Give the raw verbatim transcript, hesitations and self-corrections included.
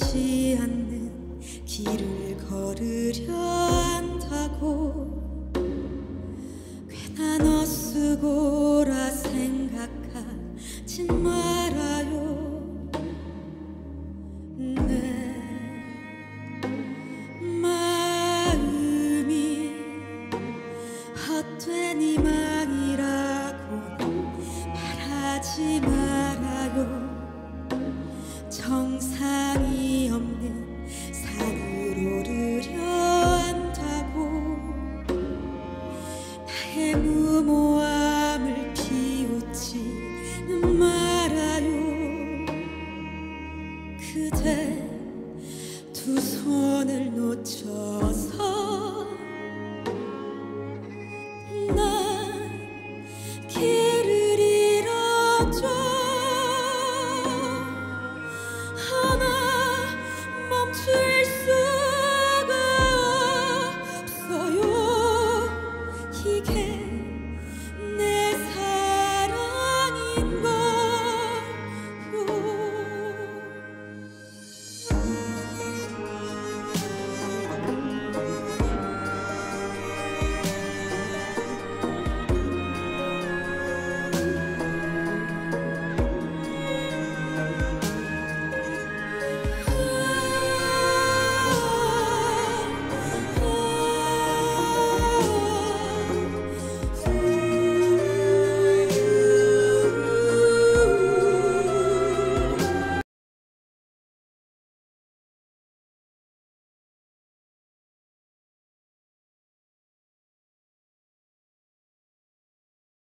보이지 않는 길을 걸으려 한다고 괜한 헛수고라 생각하지 말아요. 내 마음이 헛된 희망이라고는 말하지 말아요. 정상이 없는 산을 오르려 한다고 나의 무모함을 비웃지는 말아요. 그대 두 손을 놓쳐서